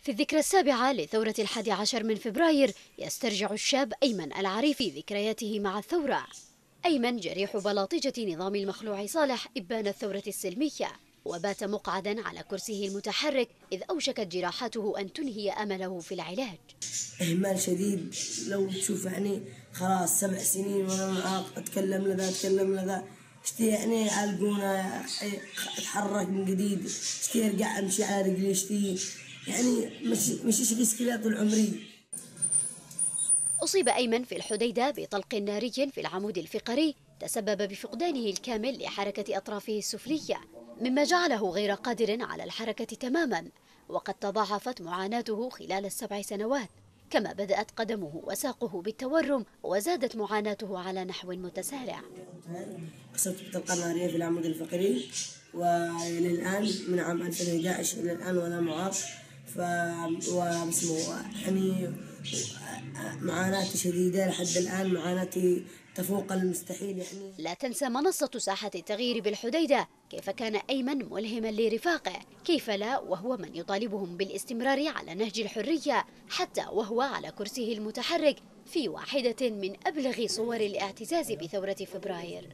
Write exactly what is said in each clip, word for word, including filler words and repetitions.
في الذكرى السابعة لثورة الحادي عشر من فبراير يسترجع الشاب أيمن العريفي ذكرياته مع الثورة. أيمن جريح بلاطجة نظام المخلوع صالح إبان الثورة السلمية، وبات مقعدا على كرسيه المتحرك إذ أوشكت جراحاته أن تنهي أمله في العلاج. إهمال شديد، لو تشوف يعني خلاص سبع سنين وأنا معاق، أتكلم لذا أتكلم لذا، اشتي يعني يعالجونا، أتحرك من جديد، اشتي أرجع أمشي على رجلي، اشتي يعني مش مش بسكيلة طول عمري. أصيب أيمن في الحديدة بطلق ناري في العمود الفقري تسبب بفقدانه الكامل لحركة أطرافه السفلية، مما جعله غير قادر على الحركة تماما، وقد تضاعفت معاناته خلال السبع سنوات، كما بدأت قدمه وساقه بالتورم وزادت معاناته على نحو متسارع. أصبت بطلقة نارية في العمود الفقري، وللآن من عام ألفين وأحد عشر إلى الآن وأنا معاق، ف واسمه يعني معاناتي شديدة لحد الآن، معاناتي تفوق المستحيل يعني. لا تنسى منصة ساحة التغيير بالحديدة كيف كان أيمن ملهما لرفاقه، كيف لا وهو من يطالبهم بالاستمرار على نهج الحرية حتى وهو على كرسيه المتحرك في واحدة من أبلغ صور الاعتزاز بثورة فبراير.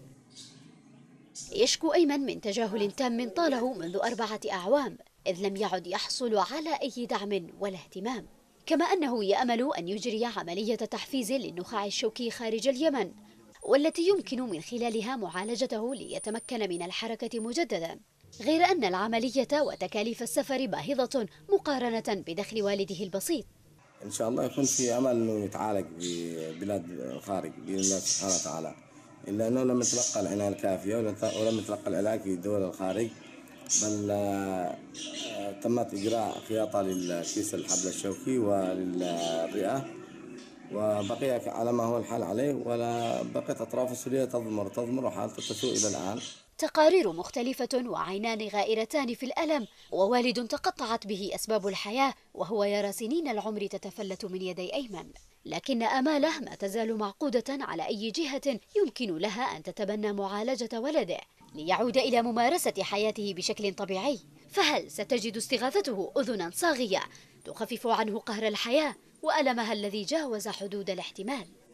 يشكو أيمن من تجاهل تام طاله منذ أربعة أعوام، إذ لم يعد يحصل على أي دعم ولا اهتمام، كما أنه يأمل أن يجري عملية تحفيز للنخاع الشوكي خارج اليمن، والتي يمكن من خلالها معالجته ليتمكن من الحركة مجددا، غير أن العملية وتكاليف السفر باهظة مقارنة بدخل والده البسيط. إن شاء الله يكون في أمل أنه يتعالج ببلاد الخارج بإذن الله سبحانه وتعالى، إلا أنه لم يتلقى العناية الكافية ولم يتلقى العلاج في دول الخارج، بل تمت إجراء خياطة للكيس الحبل الشوكي وللرئة، وبقي على ما هو الحال عليه، ولا بقيت أطراف السلية تضمر تضمر وحالته تسوء إلى الآن. تقارير مختلفة وعينان غائرتان في الألم، ووالد تقطعت به أسباب الحياة وهو يرى سنين العمر تتفلت من يدي أيمن، لكن آماله ما تزال معقودة على أي جهة يمكن لها أن تتبنى معالجة ولده ليعود إلى ممارسة حياته بشكل طبيعي. فهل ستجد استغاثته أذنا صاغية تخفف عنه قهر الحياة وألمها الذي جاوز حدود الاحتمال؟